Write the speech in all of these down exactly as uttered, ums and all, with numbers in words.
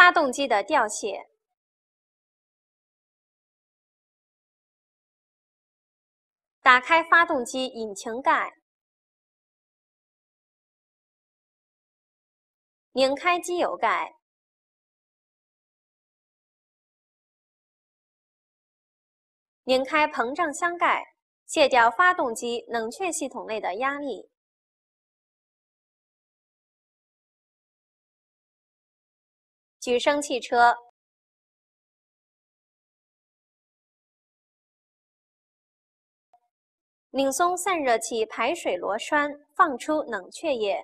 发动机的吊卸。打开发动机引擎盖，拧开机油盖，拧开膨胀箱盖，卸掉发动机冷却系统内的压力。举升汽车，拧松散热器排水螺栓，放出冷却液。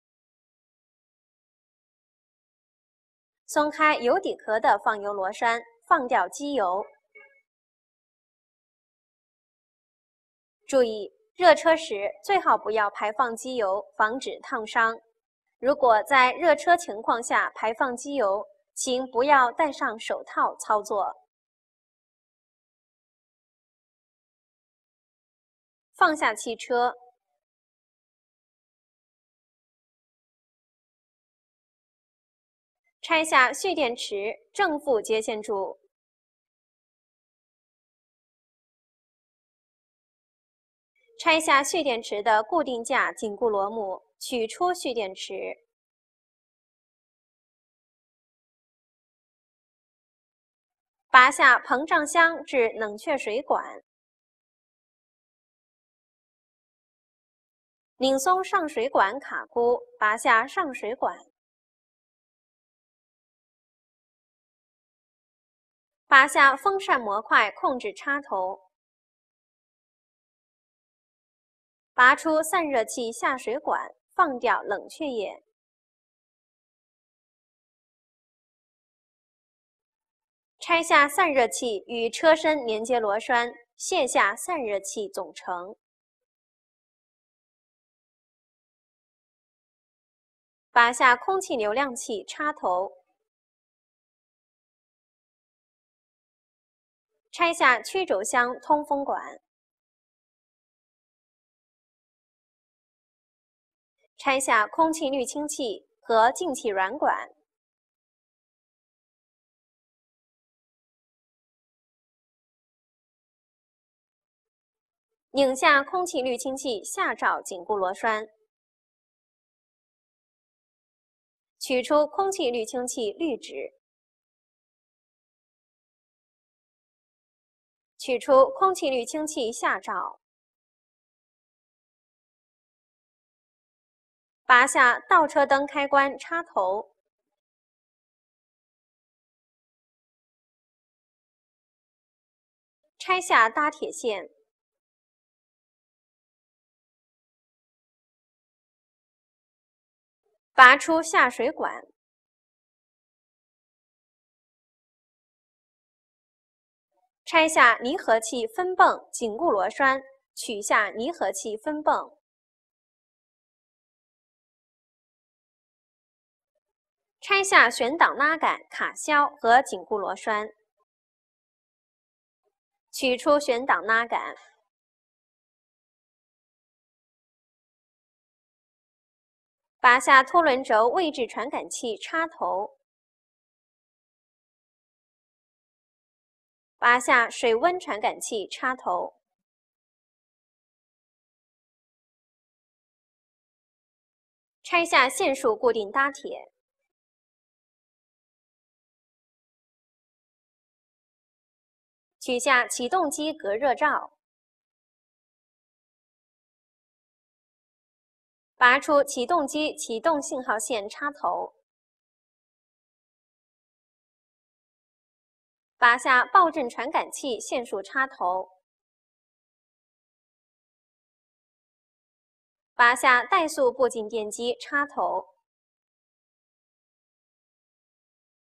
松开油底壳的放油螺栓，放掉机油。注意，热车时最好不要排放机油，防止烫伤。如果在热车情况下排放机油，请不要戴上手套操作。放下汽车，拆下蓄电池正负接线柱，拆下蓄电池的固定架紧固螺母，取出蓄电池。拔下膨胀箱至冷却水管，拧松上水管卡箍，拔下上水管。拔下风扇模块控制插头，拔出散热器下水管，放掉冷却液。拆下散热器与车身连接螺栓，卸下散热器总成。拔下空气流量器插头，拆下曲轴箱通风管，拆下空气滤清器和进气软管，拧下空气滤清器下罩紧固螺栓，取出空气滤清器滤纸，取出空气滤清器下罩，拔下倒车灯开关插头，拆下搭铁线，拔出下水管，拆下离合器分泵紧固螺栓，取下离合器分泵，拆下悬档拉杆、卡销和紧固螺栓，取出悬档拉杆，拔下拖轮轴位置传感器插头，拔下水温传感器插头，拆下线束固定搭铁，取下启动机隔热罩，拔出启动机启动信号线插头，拔下爆震传感器线束插头，拔下怠速步进电机插头，